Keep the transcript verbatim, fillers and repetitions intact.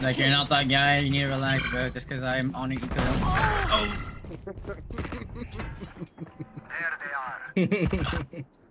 Like, you're not that guy, you need to relax, bro. Just because I'm on it, you couldn't. Oh! There they are.